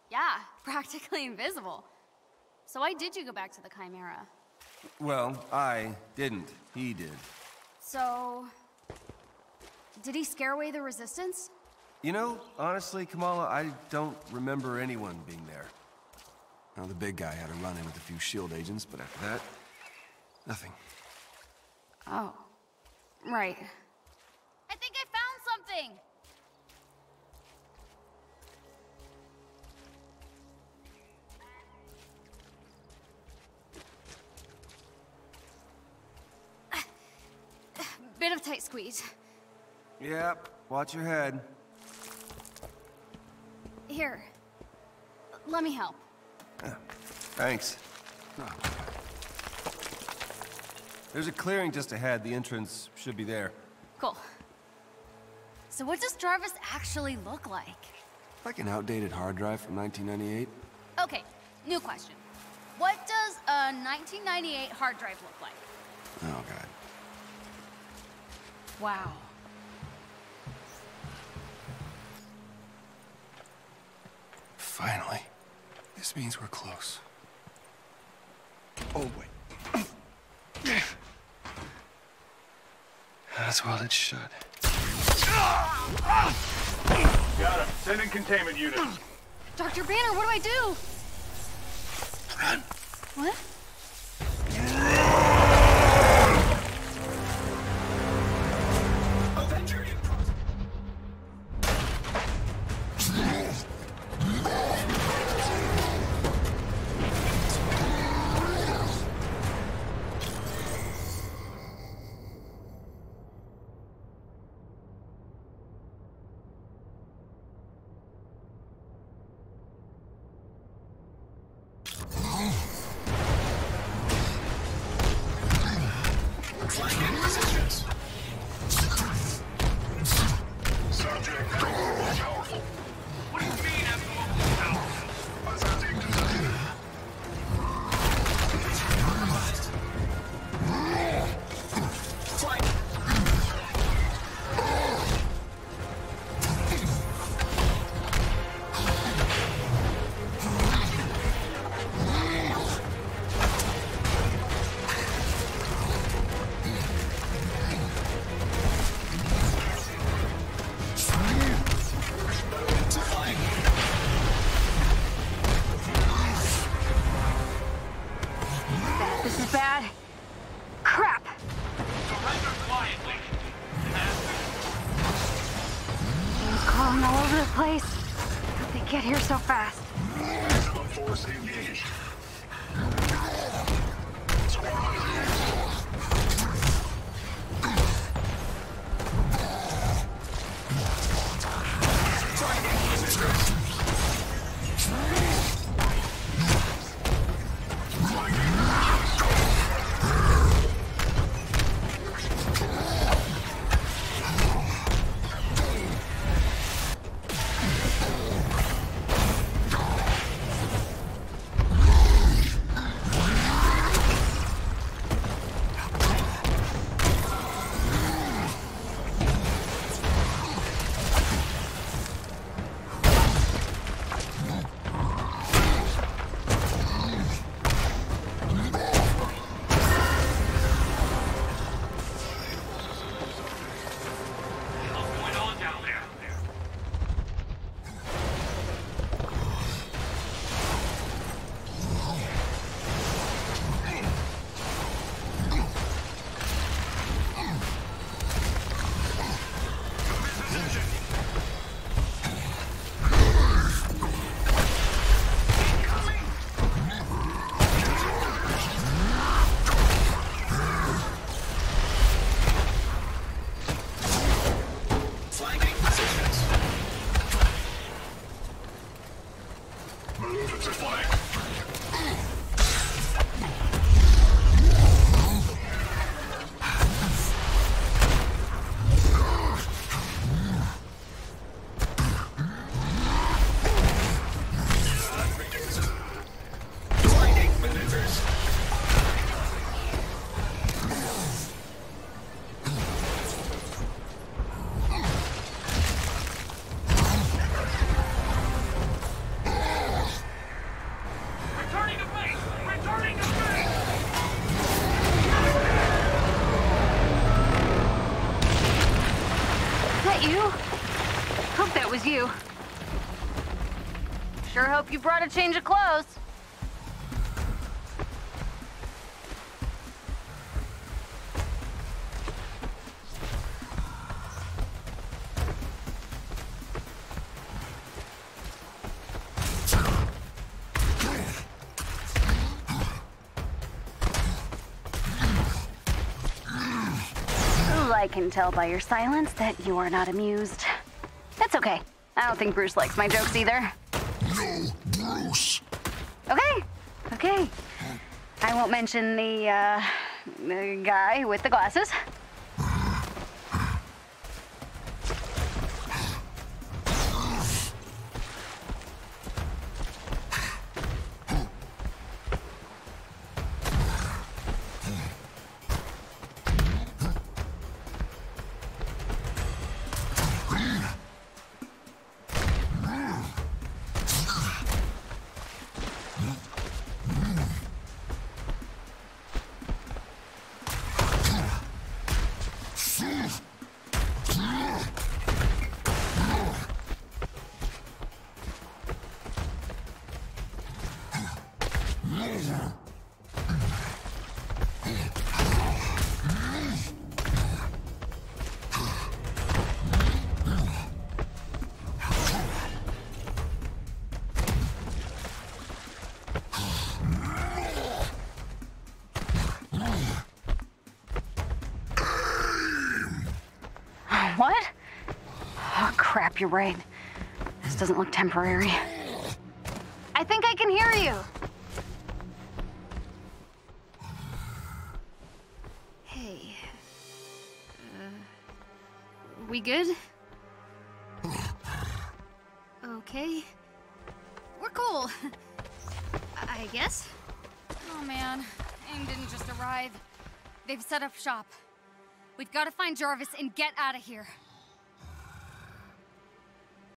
Yeah, practically invisible. So why did you go back to the Chimera? Well, I didn't. He did. So... did he scare away the Resistance? You know, honestly, Kamala, I don't remember anyone being there. Now, the big guy had a run-in with a few S.H.I.E.L.D. agents, but after that, nothing. Oh. Right. I think I found something! Bit of tight squeeze. Yep, watch your head. Here. Let me help. Thanks. There's a clearing just ahead. The entrance should be there. Cool. So what does Jarvis actually look like? Like an outdated hard drive from 1998. Okay, new question. What does a 1998 hard drive look like? Oh, God. Wow. Finally. This means we're close. Oh, wait. That's well it should. Got him. Send in containment units. Dr. Banner, what do I do? Run. What? Avenger in process. Subject powerful. What do you mean abnormal powerful? As I think design. Flight. This is bad. Crap! Surrender quietly. Things crawling all over the place. How'd they get here so fast? Maximum force engaged. Sure hope you brought a change of clothes. I can tell by your silence that you are not amused. That's okay. I don't think Bruce likes my jokes either. No, Bruce. Okay, okay. I won't mention the guy with the glasses. What? Oh, crap, you're right. This doesn't look temporary. I think I can hear you. Hey. We good? Okay. We're cool. I guess. Oh man, AIM didn't just arrive. They've set up shop. We've got to find Jarvis and get out of here.